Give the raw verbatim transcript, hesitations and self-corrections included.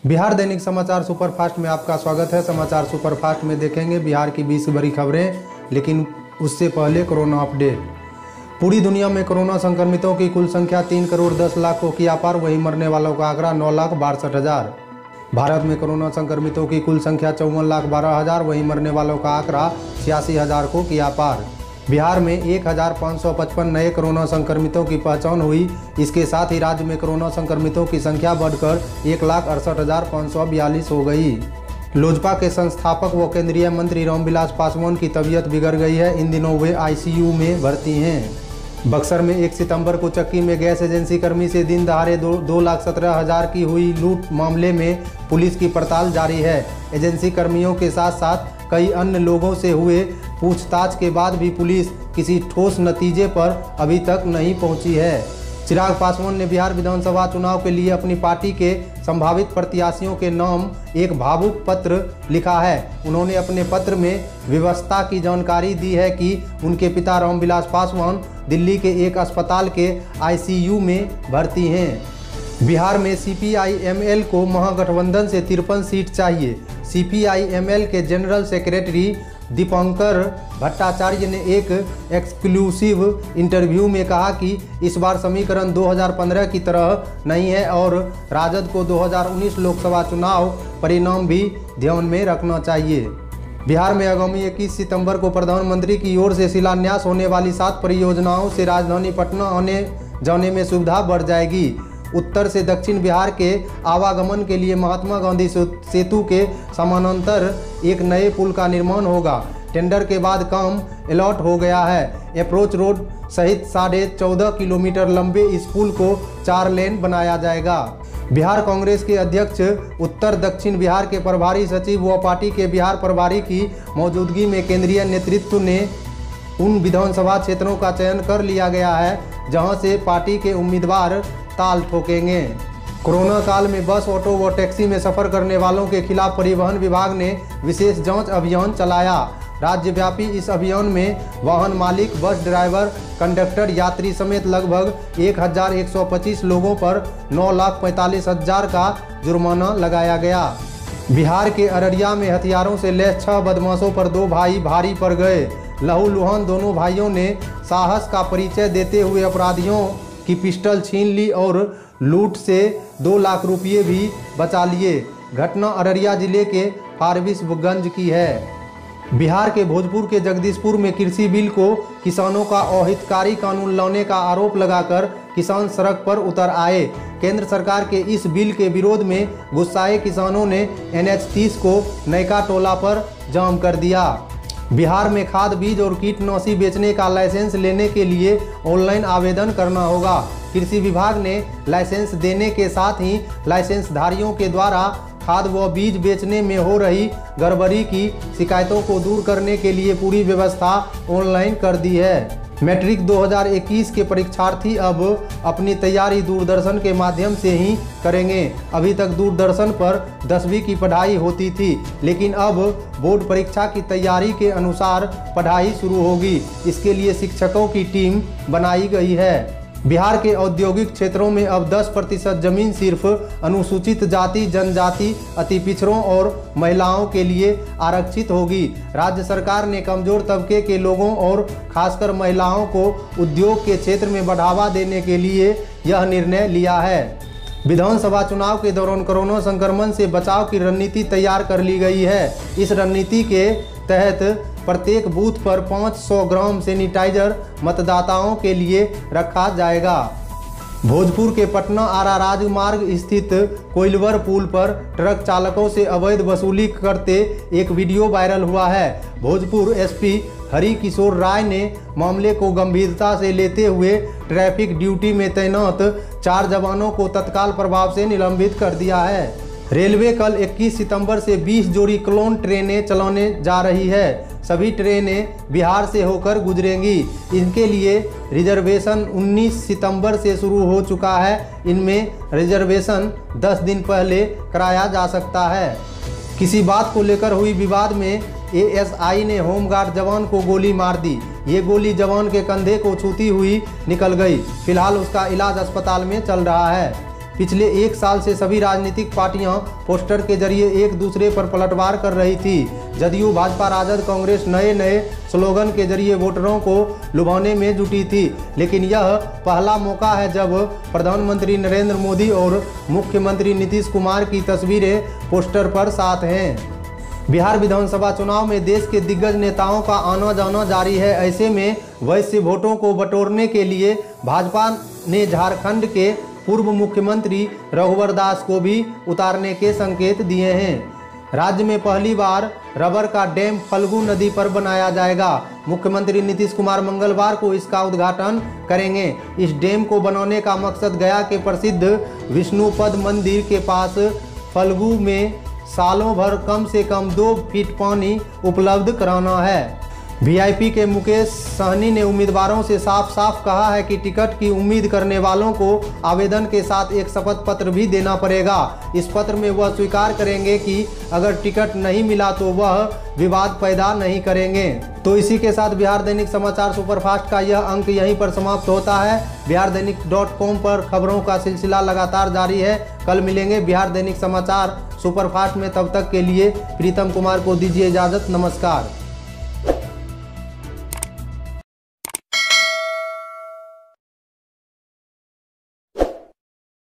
बिहार दैनिक समाचार सुपरफास्ट में आपका स्वागत है। समाचार सुपरफास्ट में देखेंगे बिहार की बीस बड़ी खबरें, लेकिन उससे पहले कोरोना अपडेट। पूरी दुनिया में कोरोना संक्रमितों की कुल संख्या तीन करोड़ दस लाख को किया पार, वहीं मरने वालों का आंकड़ा नौ लाख बासठ हजार। भारत में कोरोना संक्रमितों की कुल संख्या चौवन लाख बारह हजार, वहीं मरने वालों का आंकड़ा छियासी हजार को किया पार। बिहार में एक हज़ार पाँच सौ पचपन नए कोरोना संक्रमितों की पहचान हुई। इसके साथ ही राज्य में कोरोना संक्रमितों की संख्या बढ़कर एक लाख अड़सठ हज़ार पाँच सौ बयालीस हो गई। लोजपा के संस्थापक व केंद्रीय मंत्री रामविलास पासवान की तबीयत बिगड़ गई है। इन दिनों वे आईसीयू में भर्ती हैं। बक्सर में एक सितंबर को चक्की में गैस एजेंसी कर्मी से दिन दहाड़े दो, दो लाख सत्रह हजार की हुई लूट मामले में पुलिस की पड़ताल जारी है। एजेंसी कर्मियों के साथ साथ कई अन्य लोगों से हुए पूछताछ के बाद भी पुलिस किसी ठोस नतीजे पर अभी तक नहीं पहुंची है। चिराग पासवान ने बिहार विधानसभा चुनाव के लिए अपनी पार्टी के संभावित प्रत्याशियों के नाम एक भावुक पत्र लिखा है। उन्होंने अपने पत्र में व्यवस्था की जानकारी दी है कि उनके पिता रामविलास पासवान दिल्ली के एक अस्पताल के आईसीयू में भर्ती हैं। बिहार में सीपीआई-एमएल को महागठबंधन से तिरपन सीट चाहिए। सीपीआई-एमएल के जनरल सेक्रेटरी दीपंकर भट्टाचार्य ने एक एक्सक्लूसिव इंटरव्यू में कहा कि इस बार समीकरण दो हज़ार पंद्रह की तरह नहीं है और राजद को दो हज़ार उन्नीस लोकसभा चुनाव परिणाम भी ध्यान में रखना चाहिए। बिहार में आगामी इक्कीस सितंबर को प्रधानमंत्री की ओर से शिलान्यास होने वाली सात परियोजनाओं से राजधानी पटना आने जाने में सुविधा बढ़ जाएगी। उत्तर से दक्षिण बिहार के आवागमन के लिए महात्मा गांधी सेतु के समानांतर एक नए पुल का निर्माण होगा। टेंडर के बाद काम अलॉट हो गया है। अप्रोच रोड सहित साढ़े चौदह किलोमीटर लंबे इस पुल को चार लेन बनाया जाएगा। बिहार कांग्रेस के अध्यक्ष उत्तर दक्षिण बिहार के प्रभारी सचिव व पार्टी के बिहार प्रभारी की मौजूदगी में केंद्रीय नेतृत्व ने उन विधानसभा क्षेत्रों का चयन कर लिया गया है जहां से पार्टी के उम्मीदवार ताल ठोकेंगे। कोरोना काल में बस, ऑटो व टैक्सी में सफर करने वालों के खिलाफ परिवहन विभाग ने विशेष जांच अभियान चलाया। राज्यव्यापी इस अभियान में वाहन मालिक, बस ड्राइवर, कंडक्टर, यात्री समेत लगभग एक हजार एक सौ पच्चीस लोगों पर नौ लाख पैंतालीस हजार का जुर्माना लगाया गया। बिहार के अररिया में हथियारों से लैस छह बदमाशों पर दो भाई भारी पड़ गए। लहूलुहान दोनों भाइयों ने साहस का परिचय देते हुए अपराधियों की पिस्टल छीन ली और लूट से दो लाख रुपये भी बचा लिए। घटना अररिया जिले के फारबिसगंज की है। बिहार के भोजपुर के जगदीशपुर में कृषि बिल को किसानों का अहितकारी कानून लाने का आरोप लगाकर किसान सड़क पर उतर आए। केंद्र सरकार के इस बिल के विरोध में गुस्साए किसानों ने एन एच तीस को नयका टोला पर जाम कर दिया। बिहार में खाद, बीज और कीटनाशी बेचने का लाइसेंस लेने के लिए ऑनलाइन आवेदन करना होगा। कृषि विभाग ने लाइसेंस देने के साथ ही लाइसेंसधारियों के द्वारा खाद व बीज बेचने में हो रही गड़बड़ी की शिकायतों को दूर करने के लिए पूरी व्यवस्था ऑनलाइन कर दी है। मैट्रिक दो हज़ार इक्कीस के परीक्षार्थी अब अपनी तैयारी दूरदर्शन के माध्यम से ही करेंगे। अभी तक दूरदर्शन पर दसवीं की पढ़ाई होती थी, लेकिन अब बोर्ड परीक्षा की तैयारी के अनुसार पढ़ाई शुरू होगी। इसके लिए शिक्षकों की टीम बनाई गई है। बिहार के औद्योगिक क्षेत्रों में अब दस प्रतिशत जमीन सिर्फ अनुसूचित जाति, जनजाति, अति पिछड़ों और महिलाओं के लिए आरक्षित होगी। राज्य सरकार ने कमजोर तबके के लोगों और खासकर महिलाओं को उद्योग के क्षेत्र में बढ़ावा देने के लिए यह निर्णय लिया है। विधानसभा चुनाव के दौरान कोरोना संक्रमण से बचाव की रणनीति तैयार कर ली गई है। इस रणनीति के तहत प्रत्येक बूथ पर पाँच सौ ग्राम सैनिटाइजर मतदाताओं के लिए रखा जाएगा। भोजपुर के पटना आरा राजमार्ग स्थित कोइलवर पुल पर ट्रक चालकों से अवैध वसूली करते एक वीडियो वायरल हुआ है। भोजपुर एसपी हरि किशोर राय ने मामले को गंभीरता से लेते हुए ट्रैफिक ड्यूटी में तैनात चार जवानों को तत्काल प्रभाव से निलंबित कर दिया है। रेलवे कल इक्कीस सितंबर से बीस जोड़ी क्लोन ट्रेनें चलाने जा रही है। सभी ट्रेनें बिहार से होकर गुजरेंगी। इनके लिए रिजर्वेशन उन्नीस सितंबर से शुरू हो चुका है। इनमें रिजर्वेशन दस दिन पहले कराया जा सकता है। किसी बात को लेकर हुई विवाद में एएसआई ने होमगार्ड जवान को गोली मार दी। ये गोली जवान के कंधे को छूती हुई निकल गई। फिलहाल उसका इलाज अस्पताल में चल रहा है। पिछले एक साल से सभी राजनीतिक पार्टियां पोस्टर के जरिए एक दूसरे पर पलटवार कर रही थी। जदयू, भाजपा, राजद, कांग्रेस नए नए स्लोगन के जरिए वोटरों को लुभाने में जुटी थी, लेकिन यह पहला मौका है जब प्रधानमंत्री नरेंद्र मोदी और मुख्यमंत्री नीतीश कुमार की तस्वीरें पोस्टर पर साथ हैं। बिहार विधानसभा चुनाव में देश के दिग्गज नेताओं का आना जाना जारी है। ऐसे में वैश्य वोटों को बटोरने के लिए भाजपा ने झारखंड के पूर्व मुख्यमंत्री रघुवर दास को भी उतारने के संकेत दिए हैं। राज्य में पहली बार रबर का डैम फल्गु नदी पर बनाया जाएगा। मुख्यमंत्री नीतीश कुमार मंगलवार को इसका उद्घाटन करेंगे। इस डैम को बनाने का मकसद गया के प्रसिद्ध विष्णुपद मंदिर के पास फल्गु में सालों भर कम से कम दो फीट पानी उपलब्ध कराना है। वीआईपी के मुकेश सहनी ने उम्मीदवारों से साफ साफ कहा है कि टिकट की उम्मीद करने वालों को आवेदन के साथ एक शपथ पत्र भी देना पड़ेगा। इस पत्र में वह स्वीकार करेंगे कि अगर टिकट नहीं मिला तो वह विवाद पैदा नहीं करेंगे। तो इसी के साथ बिहार दैनिक समाचार सुपरफास्ट का यह अंक यहीं पर समाप्त होता है। बिहार दैनिक डॉट कॉम पर खबरों का सिलसिला लगातार जारी है। कल मिलेंगे बिहार दैनिक समाचार सुपरफास्ट में, तब तक के लिए प्रीतम कुमार को दीजिए इजाज़त। नमस्कार।